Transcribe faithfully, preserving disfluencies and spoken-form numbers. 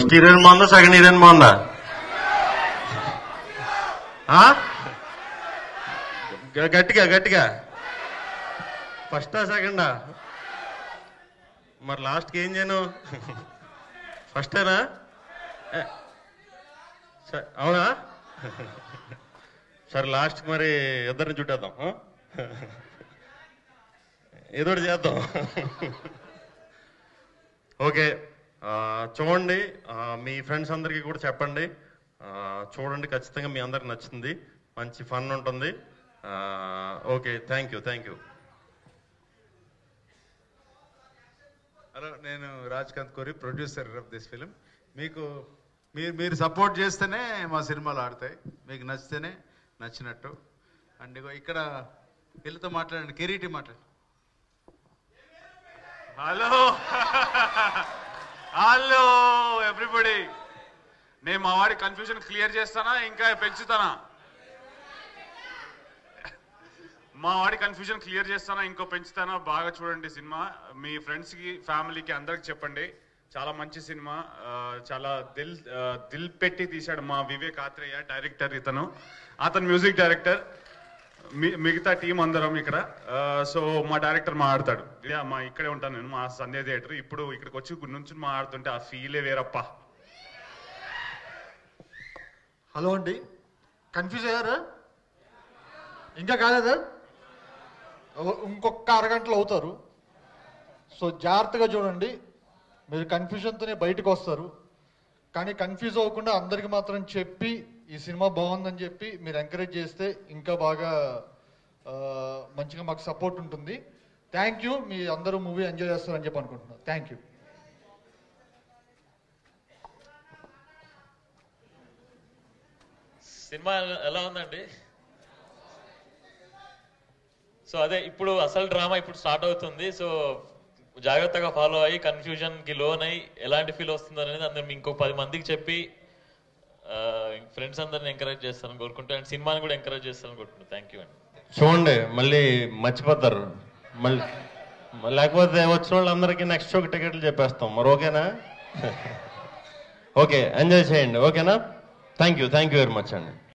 First heroine బాగుందా second heroine బాగుందా? గట్టిగా గట్టిగా ఫస్టా సెకండా? మరి లాస్ట్కి ఏం చేయను? ఫస్టేనా? అవునా? సరే లాస్ట్కి మరి ఇద్దరిని చుట్టేద్దాం, ఏదో చేద్దాం. ఓకే, చూడండి, మీ ఫ్రెండ్స్ అందరికీ కూడా చెప్పండి, చూడండి, ఖచ్చితంగా మీ అందరికి నచ్చుతుంది, మంచి ఫన్ ఉంటుంది. Okay, thank you thank you. Hello, నేను రాజ్కాంత్ కోరి, ప్రొడ్యూసర్ ఆఫ్ దిస్ ఫిలిం. మీకు మీరు మీరు సపోర్ట్ చేస్తేనే మా సినిమాలు ఆడతాయి, మీకు నచ్చితేనే నచ్చినట్టు. అండ్ ఇక్కడ వీళ్ళతో మాట్లాడండి, కిరీటి మాట్లాడు. హలో హలో ఎవ్రీబడి, నేను మా వాడి కన్ఫ్యూజన్ క్లియర్ చేస్తానా ఇంకా పెంచుతానా? మా వాడి కన్ఫ్యూజన్ క్లియర్ చేస్తానా ఇంకో పెంచుతానా? బాగా చూడండి సినిమా, మీ ఫ్రెండ్స్కి ఫ్యామిలీకి అందరికి చెప్పండి. చాలా మంచి సినిమా, చాలా దిల్ దిల్ పెట్టి తీశాడు మా వివేక్ ఆత్రేయ డైరెక్టర్. ఇతను అతను మ్యూజిక్ డైరెక్టర్, మిగతా టీం అందరం ఇక్కడ. సో మా డైరెక్టర్ మాట్లాడతాడు. మా ఇక్కడే ఉంటాను నేను, మా సంధ్య థియేటర్. ఇప్పుడు ఇక్కడికి వచ్చి నుంచి మాట్లాడుతుంటే ఆ ఫీలే వేరప్ప. హలో అండి, కన్ఫ్యూజ్ అయ్యారా? ఇంకా కాలేదా? ఇంకొక అరగంటలో అవుతారు. సో జాగ్రత్తగా చూడండి, మీరు కన్ఫ్యూజన్తోనే బయటకు వస్తారు. కానీ కన్ఫ్యూజ్ అవ్వకుండా అందరికి మాత్రం చెప్పి ఈ సినిమా బాగుందని చెప్పి మీరు ఎంకరేజ్ చేస్తే ఇంకా బాగా మంచిగా మాకు సపోర్ట్ ఉంటుంది. Thank you. మీ అందరూ మూవీ ఎంజాయ్ చేస్తారని చెప్పి అనుకుంటున్నాను. Thank you. సినిమా ఎలా ఉందండి? సో అదే ఇప్పుడు అసలు డ్రామా ఇప్పుడు స్టార్ట్ అవుతుంది. సో జాగ్రత్తగా ఫాలో అయ్యి కన్ఫ్యూజన్కి లోన్ అయ్యి ఎలాంటి ఫీల్ వస్తుంది అనేది అందరు ఇంకో పది మందికి చెప్పి ఫ్రెండ్స్ అందరిని ఎంకరేజ్ చేస్తాను కోరుకుంటా, అండ్ సినిమాని కూడా ఎంకరేజ్ చేస్తాను కోరుకుంటున్నాను. థ్యాంక్ యూ అండి. చూడండి, మళ్ళీ మర్చిపోతారు, మళ్ళీ లేకపోతే వచ్చిన వాళ్ళందరికీ నెక్స్ట్ షోకి టికెట్లు చెప్పేస్తాం. మరి ఓకేనా? ఓకే, ఎంజాయ్ చేయండి. ఓకేనా? Thank you thank you very much అండి.